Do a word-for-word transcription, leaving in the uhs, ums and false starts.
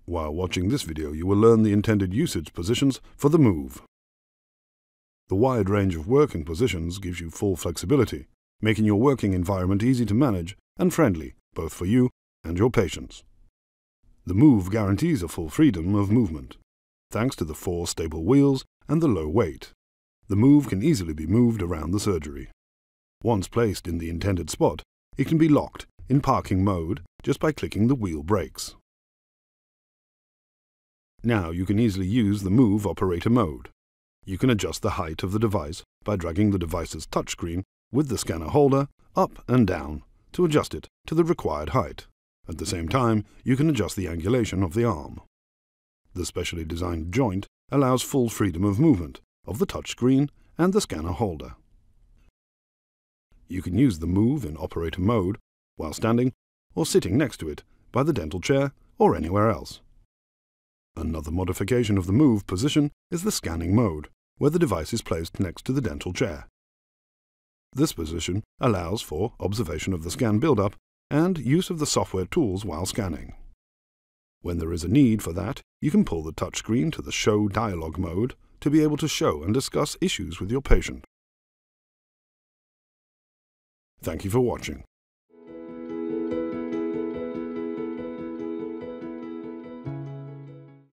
While watching this video, you will learn the intended usage positions for the Move. The wide range of working positions gives you full flexibility, making your working environment easy to manage and friendly, both for you and your patients. The Move guarantees a full freedom of movement, thanks to the four stable wheels and the low weight. The Move can easily be moved around the surgery. Once placed in the intended spot, it can be locked in parking mode just by clicking the wheel brakes. Now you can easily use the Move operator mode. You can adjust the height of the device by dragging the device's touchscreen with the scanner holder up and down to adjust it to the required height. At the same time, you can adjust the angulation of the arm. The specially designed joint allows full freedom of movement of the touchscreen and the scanner holder. You can use the Move in operator mode while standing or sitting next to it by the dental chair or anywhere else. Another modification of the Move position is the scanning mode, where the device is placed next to the dental chair. This position allows for observation of the scan build-up and use of the software tools while scanning. When there is a need for that, you can pull the touchscreen to the Show Dialog mode to be able to show and discuss issues with your patient. Thank you for watching.